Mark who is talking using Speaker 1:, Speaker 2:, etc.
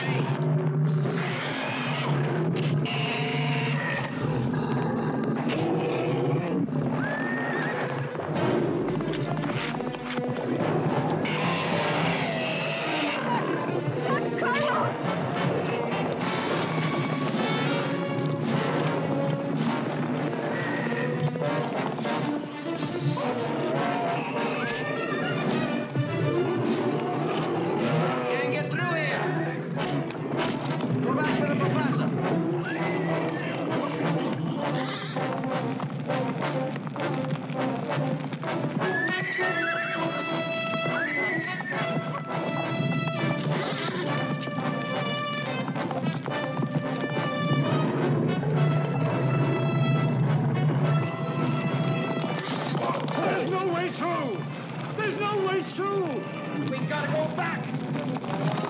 Speaker 1: Can't get through here. Go back for the professor.
Speaker 2: There's no way through! There's no way through!
Speaker 1: We gotta go back.